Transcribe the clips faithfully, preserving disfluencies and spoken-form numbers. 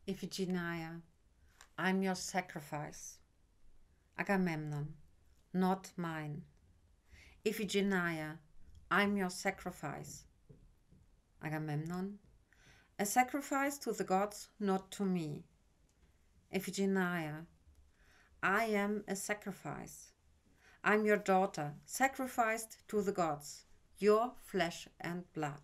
Iphigenia, I'm your sacrifice. Agamemnon, not mine. Iphigenia, I'm your sacrifice. Agamemnon, a sacrifice to the gods, not to me. Iphigenia, I am a sacrifice. I'm your daughter, sacrificed to the gods, your flesh and blood.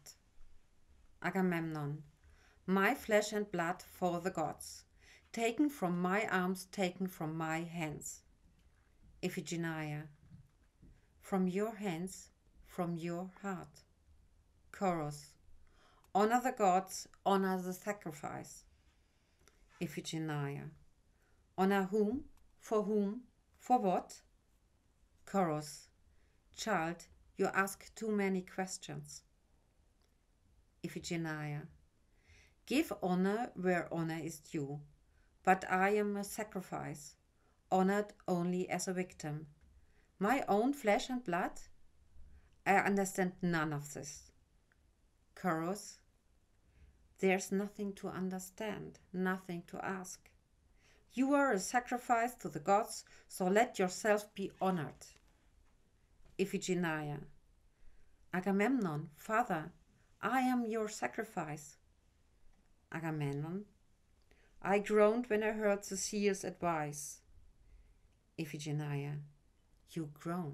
Agamemnon, my flesh and blood for the gods, taken from my arms, taken from my hands. Iphigenia, from your hands, from your heart. Chorus, honor the gods, honor the sacrifice. Iphigenia, honor whom, for whom, for what? Chorus, child, you ask too many questions. Iphigenia, give honor where honor is due, but I am a sacrifice, honored only as a victim. My own flesh and blood? I understand none of this. Chorus, there's nothing to understand, nothing to ask. You are a sacrifice to the gods, so let yourself be honored. Iphigenia, Agamemnon, father, I am your sacrifice. Agamemnon, I groaned when I heard the seer's advice. Iphigenia, you groaned.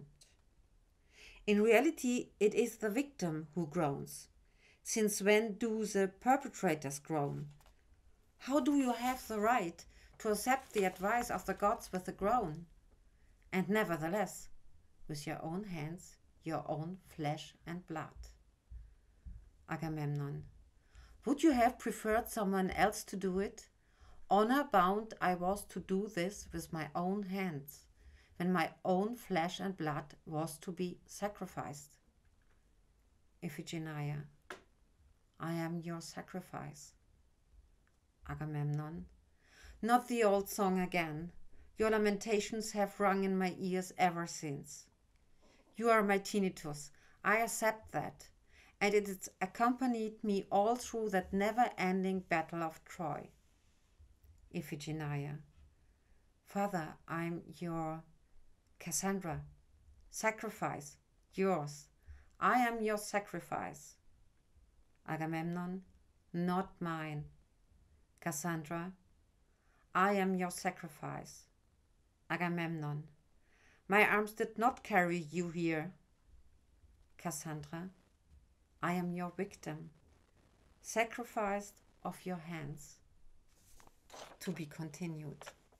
In reality, it is the victim who groans. Since when do the perpetrators groan? How do you have the right to accept the advice of the gods with a groan? And nevertheless, with your own hands, your own flesh and blood. Agamemnon, would you have preferred someone else to do it? Honor bound I was to do this with my own hands, when my own flesh and blood was to be sacrificed. Iphigenia, I am your sacrifice. Agamemnon, not the old song again. Your lamentations have rung in my ears ever since. You are my tinnitus, I accept that, and it has accompanied me all through that never-ending battle of Troy. Iphigenia, father, I'm your Cassandra, sacrifice, yours. I am your sacrifice. Agamemnon, not mine. Cassandra, I am your sacrifice. Agamemnon, my arms did not carry you here. Cassandra, I am your victim, sacrificed of your hands. To be continued.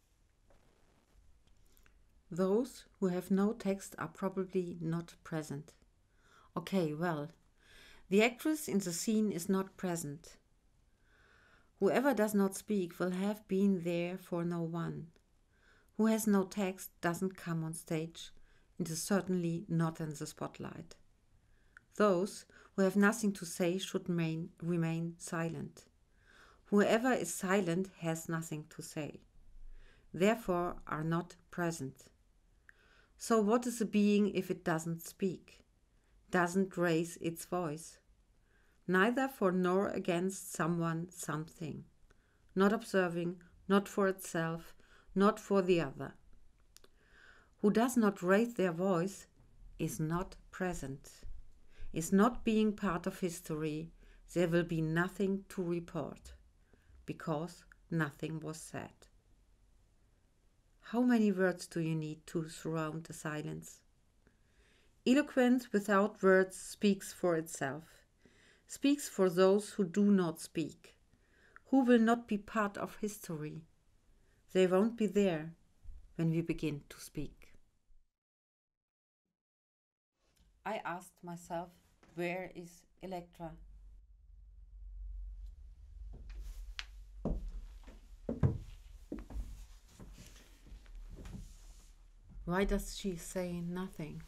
Those who have no text are probably not present. Okay, well, the actress in the scene is not present. Whoever does not speak will have been there for no one. Who has no text doesn't come on stage and is certainly not in the spotlight. Those who have nothing to say should remain, remain silent. Whoever is silent has nothing to say, therefore are not present. So what is a being if it doesn't speak, doesn't raise its voice? Neither for nor against someone, something, not observing, not for itself, not for the other. Who does not raise their voice is not present, is not being part of history. There will be nothing to report, because nothing was said. How many words do you need to surround the silence? Eloquence without words speaks for itself, speaks for those who do not speak, who will not be part of history. They won't be there when we begin to speak. I asked myself, where is Electra? Why does she say nothing?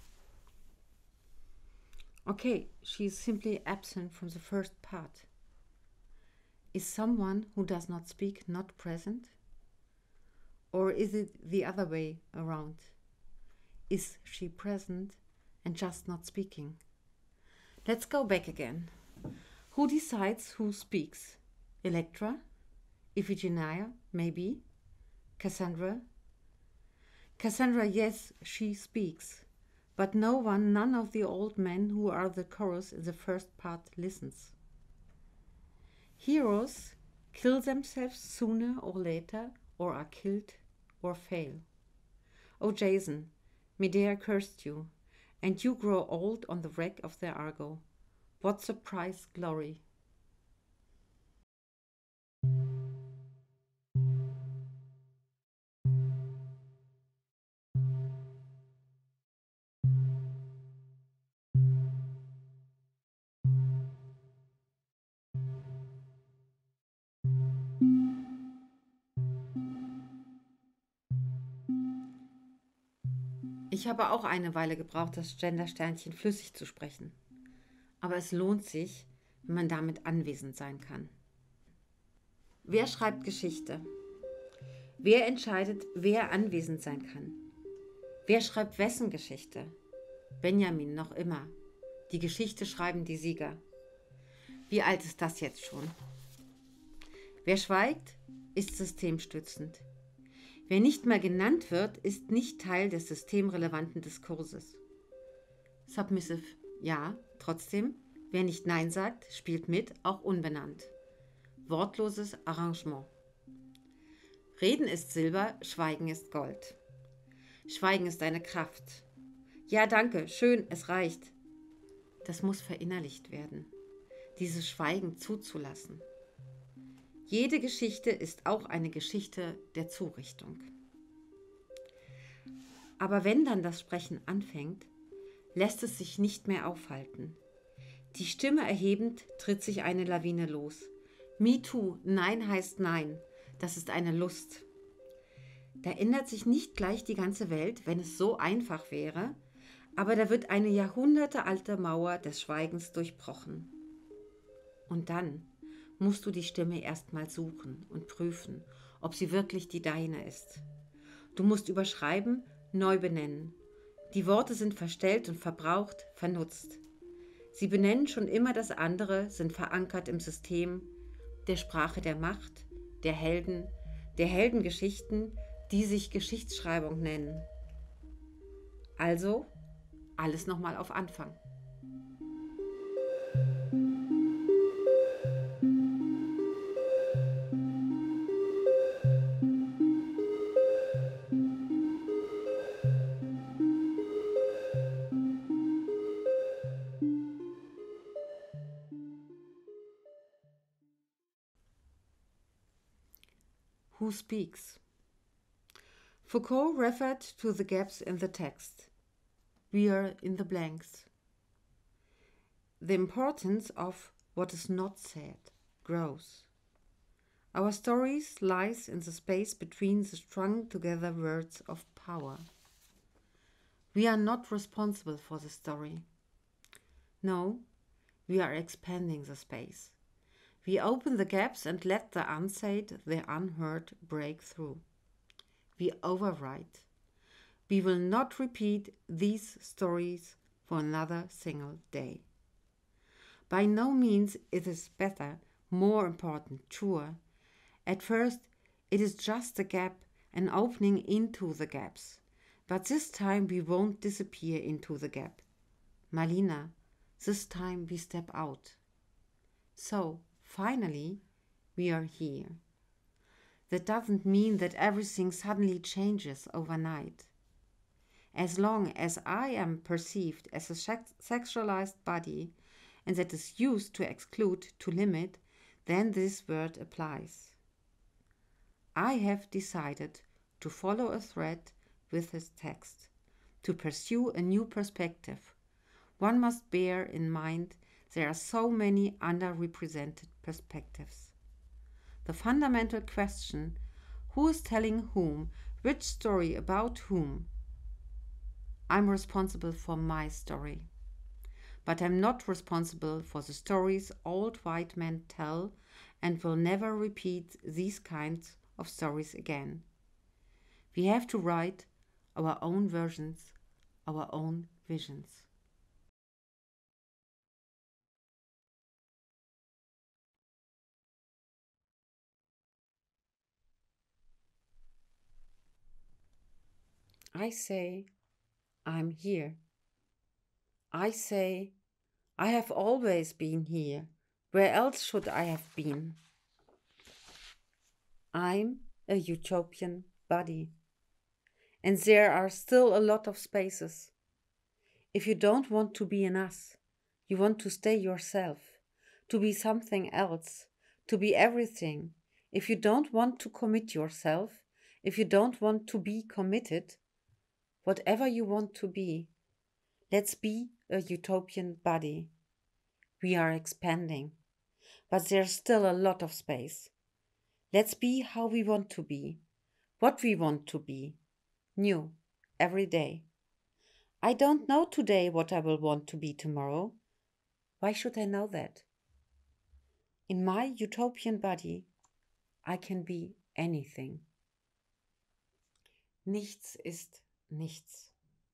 Okay, she is simply absent from the first part. Is someone who does not speak not present? Or is it the other way around? Is she present and just not speaking? Let's go back again. Who decides who speaks? Electra? Iphigenia, maybe. Cassandra? Cassandra, yes, she speaks. But no one, none of the old men who are the chorus in the first part listens. Heroes kill themselves sooner or later, or are killed, or fail. O Jason, Medea cursed you, and you grow old on the wreck of the Argo. What surprise glory! Ich habe auch eine Weile gebraucht, das Gendersternchen flüssig zu sprechen. Aber es lohnt sich, wenn man damit anwesend sein kann. Wer schreibt Geschichte? Wer entscheidet, wer anwesend sein kann? Wer schreibt wessen Geschichte? Benjamin noch immer. Die Geschichte schreiben die Sieger. Wie alt ist das jetzt schon? Wer schweigt, ist systemstützend. Wer nicht mehr genannt wird, ist nicht Teil des systemrelevanten Diskurses. Submissive, ja, trotzdem. Wer nicht Nein sagt, spielt mit, auch unbenannt. Wortloses Arrangement. Reden ist Silber, Schweigen ist Gold. Schweigen ist eine Kraft. Ja, danke, schön, es reicht. Das muss verinnerlicht werden, dieses Schweigen zuzulassen. Jede Geschichte ist auch eine Geschichte der Zurichtung. Aber wenn dann das Sprechen anfängt, lässt es sich nicht mehr aufhalten. Die Stimme erhebend tritt sich eine Lawine los. Me too, Nein heißt Nein, das ist eine Lust. Da ändert sich nicht gleich die ganze Welt, wenn es so einfach wäre, aber da wird eine jahrhundertealte Mauer des Schweigens durchbrochen. Und dann musst du die Stimme erstmal suchen und prüfen, ob sie wirklich die deine ist. Du musst überschreiben, neu benennen. Die Worte sind verstellt und verbraucht, vernutzt. Sie benennen schon immer das andere, sind verankert im System der Sprache der Macht, der Helden, der Heldengeschichten, die sich Geschichtsschreibung nennen. Also alles nochmal auf Anfang. Who speaks? Foucault referred to the gaps in the text. We are in the blanks. The importance of what is not said grows. Our stories lies in the space between the strung together words of power. We are not responsible for the story. No, we are expanding the space. We open the gaps and let the unsaid, the unheard break through. We overwrite. We will not repeat these stories for another single day. By no means it is better, more important, truer. At first it is just a gap, an opening into the gaps. But this time we won't disappear into the gap. Malina, this time we step out. So, finally, we are here. That doesn't mean that everything suddenly changes overnight. As long as I am perceived as a sex- sexualized body and that is used to exclude, to limit, then this word applies. I have decided to follow a thread with this text, to pursue a new perspective. One must bear in mind there are so many underrepresented perspectives. The fundamental question, who is telling whom, which story about whom? I'm responsible for my story. But I'm not responsible for the stories old white men tell and will never repeat these kinds of stories again. We have to write our own versions, our own visions. I say, I'm here. I say, I have always been here. Where else should I have been? I'm a utopian body. And there are still a lot of spaces. If you don't want to be an us, you want to stay yourself, to be something else, to be everything. If you don't want to commit yourself, if you don't want to be committed, whatever you want to be, let's be a utopian body. We are expanding, but there's still a lot of space. Let's be how we want to be, what we want to be, new, every day. I don't know today what I will want to be tomorrow. Why should I know that? In my utopian body, I can be anything. Nichts ist nichts.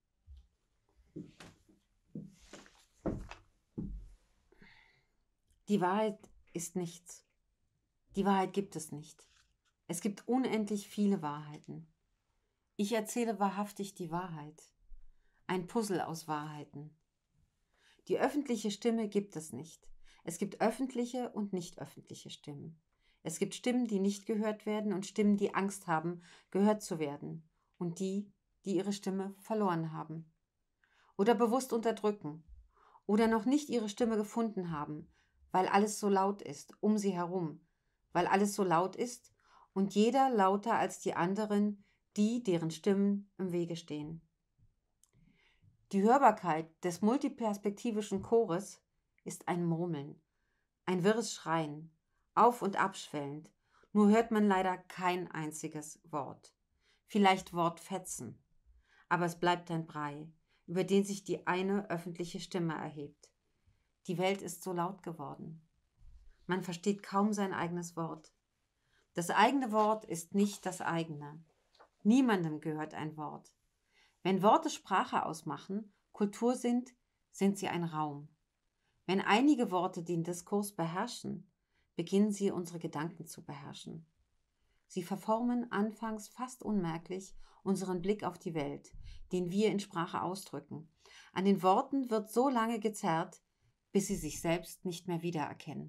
Die Wahrheit ist nichts. Die Wahrheit gibt es nicht. Es gibt unendlich viele Wahrheiten. Ich erzähle wahrhaftig die Wahrheit. Ein Puzzle aus Wahrheiten. Die öffentliche Stimme gibt es nicht. Es gibt öffentliche und nicht öffentliche Stimmen. Es gibt Stimmen, die nicht gehört werden und Stimmen, die Angst haben, gehört zu werden. Und die, die ihre Stimme verloren haben. Oder bewusst unterdrücken. Oder noch nicht ihre Stimme gefunden haben, weil alles so laut ist, um sie herum. Weil alles so laut ist und jeder lauter als die anderen, die, deren Stimmen im Wege stehen. Die Hörbarkeit des multiperspektivischen Chores ist ein Murmeln, ein wirres Schreien, auf- und abschwellend, nur hört man leider kein einziges Wort. Vielleicht Wortfetzen, aber es bleibt ein Brei, über den sich die eine öffentliche Stimme erhebt. Die Welt ist so laut geworden. Man versteht kaum sein eigenes Wort. Das eigene Wort ist nicht das eigene. Niemandem gehört ein Wort. Wenn Worte Sprache ausmachen, Kultur sind, sind sie ein Raum. Wenn einige Worte den Diskurs beherrschen, beginnen sie unsere Gedanken zu beherrschen. Sie verformen anfangs fast unmerklich unseren Blick auf die Welt, den wir in Sprache ausdrücken. An den Worten wird so lange gezerrt, bis sie sich selbst nicht mehr wiedererkennen.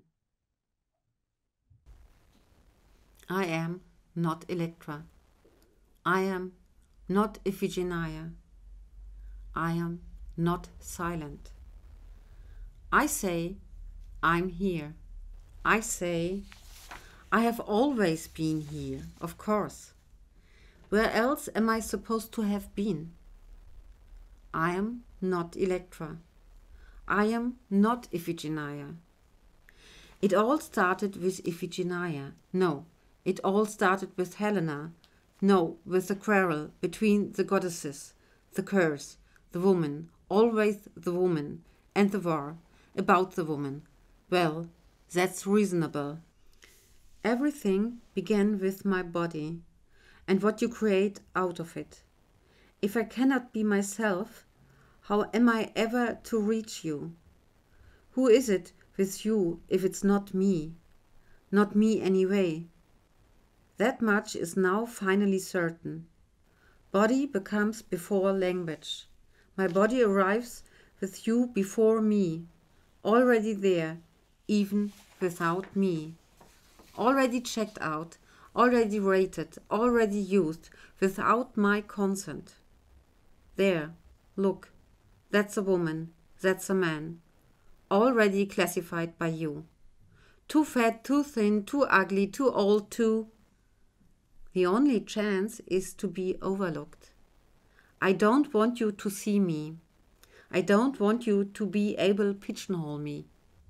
I am not Electra. I am not Iphigenia. I am not silent. I say, I'm here. I say, I have always been here, of course. Where else am I supposed to have been? I am not Electra. I am not Iphigenia. It all started with Iphigenia. No, it all started with Helena. No, with the quarrel between the goddesses, the curse, the woman, always the woman, and the war about the woman. Well, that's reasonable. Everything began with my body and what you create out of it. If I cannot be myself, how am I ever to reach you? Who is it with you if it's not me? Not me anyway. That much is now finally certain. Body becomes before language. My body arrives with you before me, already there, even without me. Already checked out, already rated, already used, without my consent. There, look, that's a woman, that's a man, already classified by you. Too fat, too thin, too ugly, too old, too... The only chance is to be overlooked. I don't want you to see me. I don't want you to be able to pigeonhole me.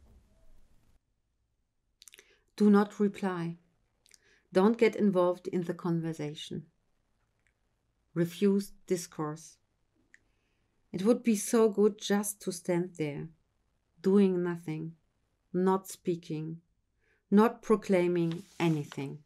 Do not reply. Don't get involved in the conversation. Refuse discourse. It would be so good just to stand there, doing nothing, not speaking, not proclaiming anything.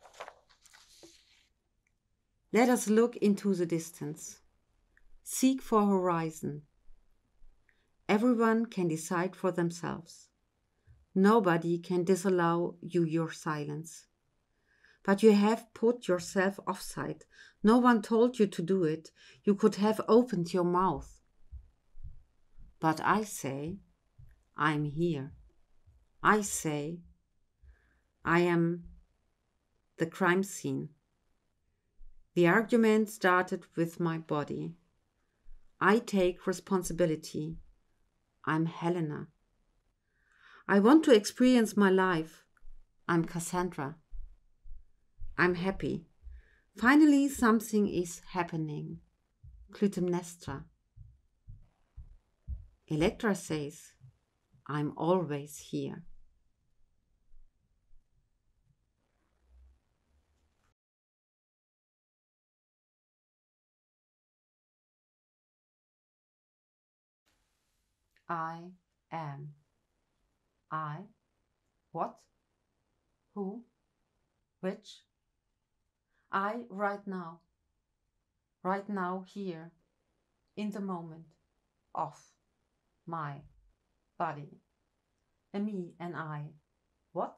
Let us look into the distance. Seek for horizon. Everyone can decide for themselves. Nobody can disallow you your silence. But you have put yourself offside, No one told you to do it. You could have opened your mouth. But I say, I'm here. I say, I am the crime scene. The argument started with my body. I take responsibility. I'm Helena. I want to experience my life. I'm Cassandra. I'm happy. Finally, something is happening. Clytemnestra. Electra says, I'm always here. I am. I? What? Who? Which? I right now. Right now, here. In the moment. Of. My. Body. A me and I. What?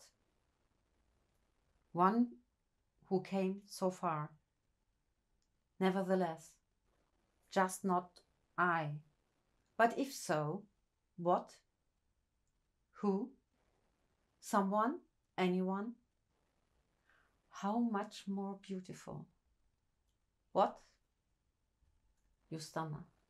One who came so far. Nevertheless. Just not I. But if so, what? Who? Someone? Anyone? How much more beautiful. What? You stammer.